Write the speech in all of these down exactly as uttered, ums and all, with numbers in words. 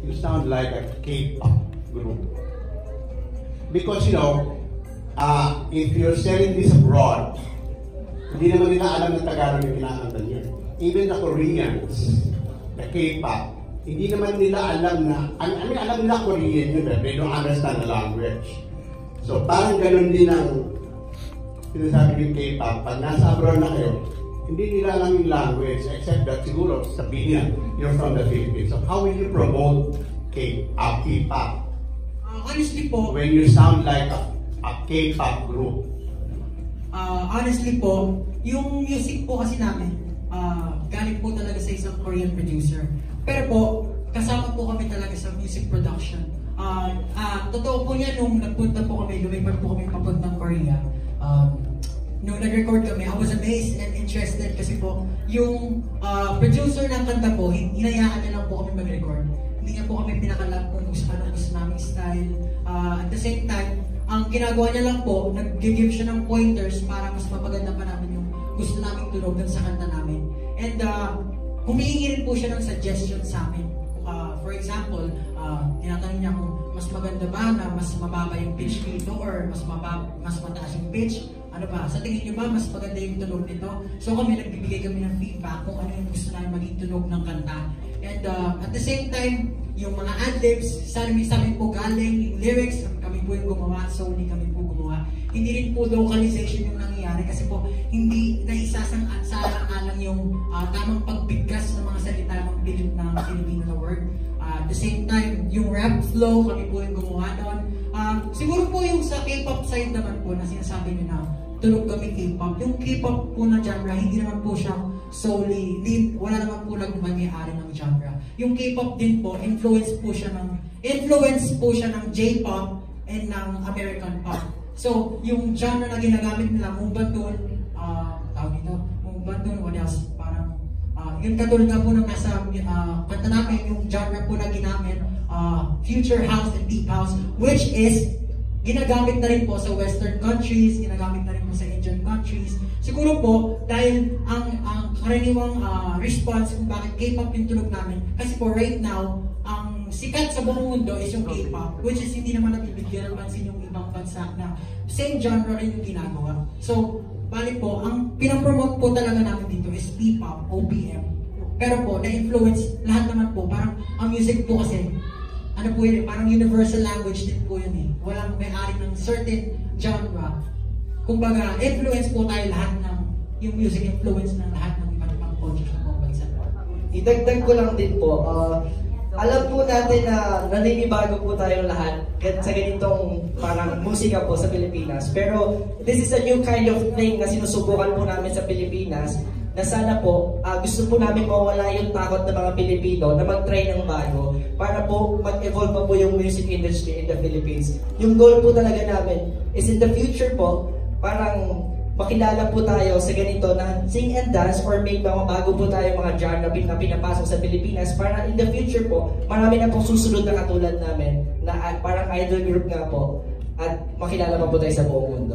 you sound like a K-pop group. Because, you know, uh, if you're selling this abroad, hindi naman nila alam na Tagalog yung kinakanta niya. Even the Koreans, the K-pop, hindi naman nila alam na, I mean, alam nila Korean yun, but they don't understand the language. So, parang ganun din ang sinasabi yung K-pop. Pag nasa abroad na kayo, hindi nila alam yung language, except that siguro sabihin niya, you're from the Philippines. So, how will you promote K-pop? K-pop? Uh, honestly po, when you sound like a, a K-pop group? Uh, honestly po, yung music po kasi namin, uh, galing po talaga sa isang Korean producer. Pero po, kasama po kami talaga sa music production. Uh, uh, totoo po yan, nung nagpunta po kami, lumipat po kami papuntang Korea. Um, nung nag-record kami, I was amazed and interested kasi po, yung uh, producer ng kanta po, hinayaan niya lang po kami mag-record. Hindi niya po kami pinakalam kung gusto, ano gusto naming style. Uh, at the same time, ang ginagawa niya lang po, nag-give siya ng pointers para mas mapaganda pa namin yung gusto naming tulogan sa kanta namin. And uh, humihingi rin po siya ng suggestion sa amin. Uh, for example, uh, tinatanong niya kung mas maganda ba na mas mababa yung pitch dito or mas mababa, mas mataas yung pitch. Ano ba? Sa tingin niyo ba mas maganda yung tunog nito? So kami, nagbibigay kami ng feedback kung ano yung gusto namin maging tunog ng kanta. And uh, at the same time, yung mga ad-libs, sa amin po galing, yung lyrics, kami po yung gumawa, so hindi kami po gumawa. Hindi rin po localization yung nangyayari kasi po hindi naisasang sa alang-alang yung uh, tamang pagbigkas ng mga salita ng Pilip ng Filipino na word. Uh, at the same time, yung rap flow, kami po yung gumawa doon. Uh, siguro po yung sa K-pop side naman po na sinasabi nyo na tunog kami K-pop. Yung K-pop po na genre, hindi naman po siya solely, hindi, wala naman po lang may-ari ng genre. Yung K-pop din po, influence po siya ng, influence po siya ng J-pop and ng American pop. So, yung genre na ginagamit nila, Move Baton, uh, tawag dito, Move Baton, what else? Parang, uh, yung katulad nga po ng nasa uh, kanta namin, yung genre po na ginamit, uh, Future House and Deep House, which is ginagamit na rin po sa Western countries, ginagamit na rin po sa Indian countries. Siguro po, dahil ang, ang karaniwang uh, response kung bakit K-pop yung tunog namin, kasi po right now, ang sikat sa buong mundo is yung K-pop, which is hindi naman nabibigyan ng pansin yung ibang bansa na same genre rin yung ginagawa. So, bali po, ang pinapromote po talaga namin dito is P-pop, O P M. Pero po, na-influence lahat naman po, parang ang music po kasi, ano po yun, parang universal language din po yun eh. Walang may-ari ng certain genre. Kumbaga, influence po tayo lahat ng, yung music influence ng lahat ng iba't ibang culture ng mga bansa. Idagdag ko lang din po, uh, alam po natin na naninibago po tayo lahat sa ganitong parang musika po sa Pilipinas. Pero this is a new kind of thing na sinusubukan po namin sa Pilipinas na sana po, uh, gusto po namin mawala yung takot ng mga Pilipino na mag-try ng bago para po mag-evolve pa po yung music industry in the Philippines. Yung goal po talaga namin is in the future po, parang makilala po tayo sa ganito na sing and dance or may mga bago po tayo mga genre na pinapasok sa Pilipinas para in the future po, marami na po susunod na katulad namin na uh, parang idol group nga po at makilala pa po tayo sa buong mundo.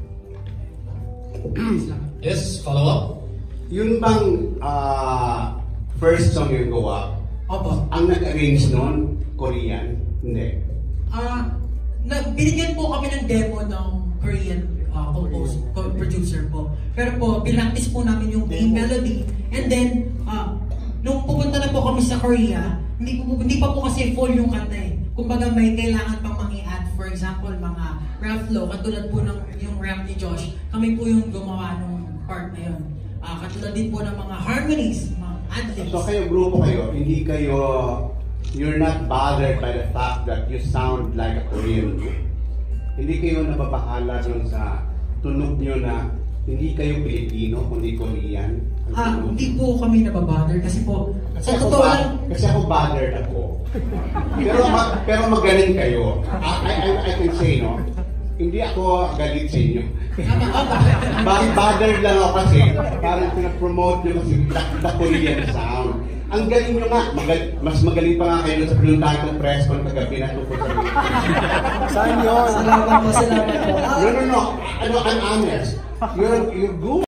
Yes, follow up? Yun bang uh, first song yung gawa? Opo. Ang nag-arrange nun, Korean? Hindi. Ah, uh, binigyan po kami ng demo ng Korean uh, compose, producer po. Pero po, pinaktis po namin yung main melody. And then, uh, nung pupunta na po kami sa Korea, hindi, po, hindi pa po kasi full yung kanta eh. Kumbaga may kailangan pang mangi-add. For example, mga rap flow, katulad po ng yung rap ni Josh, kami po yung gumawa ng part na yun. Uh, katulad din po ng mga harmonies, mga ad-libs. So kayo, grupo kayo, hindi kayo, you're not bothered by the fact that you sound like a Korean group. Hindi kayo nababahala dun sa tunog nyo na hindi kayo Pilipino, kundi Korean. Ah, hindi po kami nababother kasi po, kasi sa totoo lang. Kasi ako bothered ako. pero, ma, pero magaling kayo. I, I, I can say, no? Hindi ako galit sa inyo. Bothered lang ako kasi parang pinapromote nyo kasi the, the Korean sound. Ang galing nyo nga, magal, mas magaling pa nga kayo sa pinuntahan kong press con kagabi na tungkol sa video. Saan yun? Salamat po, salamat po. No, no, no. Ano, I'm honest. You're, you're good.